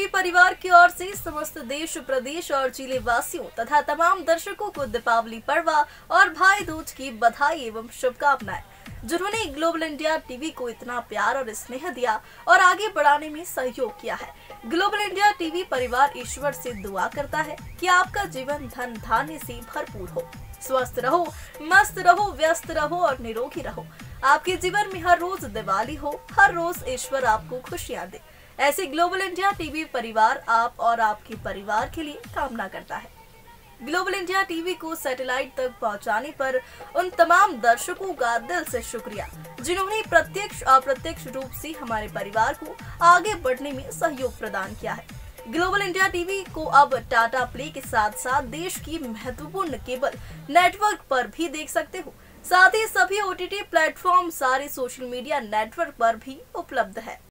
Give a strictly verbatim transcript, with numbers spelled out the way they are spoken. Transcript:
परिवार की ओर से समस्त देश प्रदेश और जिले वासियों तथा तमाम दर्शकों को दीपावली पर्व और भाई दूज की बधाई एवं शुभकामनाएं, जिन्होंने ग्लोबल इंडिया टीवी को इतना प्यार और स्नेह दिया और आगे बढ़ाने में सहयोग किया है। ग्लोबल इंडिया टीवी परिवार ईश्वर से दुआ करता है कि आपका जीवन धन धान्य से भरपूर हो, स्वस्थ रहो, मस्त रहो, व्यस्त रहो और निरोगी रहो। आपके जीवन में हर रोज दिवाली हो, हर रोज ईश्वर आपको खुशियाँ दे। ऐसे ग्लोबल इंडिया टीवी परिवार आप और आपके परिवार के लिए कामना करता है। ग्लोबल इंडिया टीवी को सैटेलाइट तक पहुंचाने पर उन तमाम दर्शकों का दिल से शुक्रिया, जिन्होंने प्रत्यक्ष अप्रत्यक्ष रूप से हमारे परिवार को आगे बढ़ने में सहयोग प्रदान किया है। ग्लोबल इंडिया टीवी को अब टाटा प्ले के साथ साथ देश की महत्वपूर्ण केबल नेटवर्क पर भी देख सकते हो। साथ ही सभी ओटीटी प्लेटफॉर्म सारे सोशल मीडिया नेटवर्क पर भी उपलब्ध है।